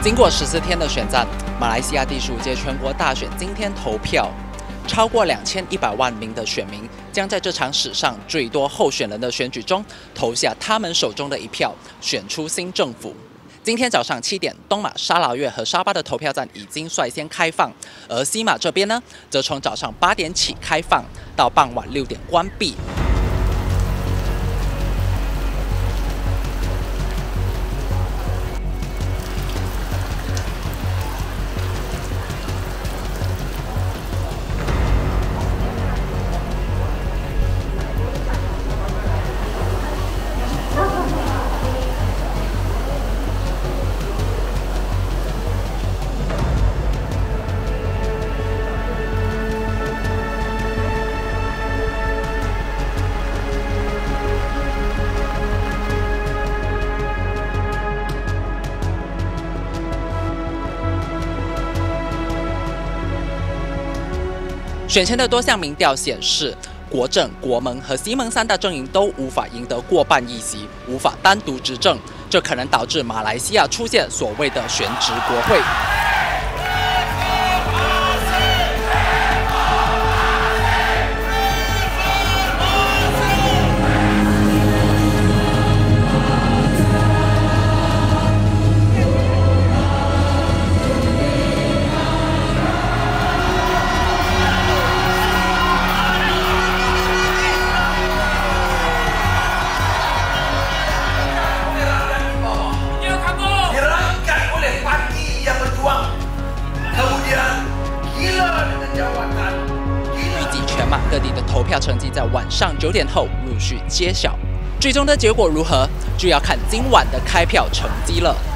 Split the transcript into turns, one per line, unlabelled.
经过14天的选战，马来西亚第15届全国大选今天投票，超过2100万名的选民将在这场史上最多候选人的选举中投下他们手中的一票，选出新政府。今天早上7点，东马、沙劳越和沙巴的投票站已经率先开放，而西马这边呢，则从早上8点起开放，到傍晚6点关闭。 选前的多项民调显示，国政、国盟和西盟3大阵营都无法赢得过半议席，无法单独执政，这可能导致马来西亚出现所谓的选址国会。 各地的投票成绩在晚上9点后陆续揭晓，最终的结果如何，就要看今晚的开票成绩了。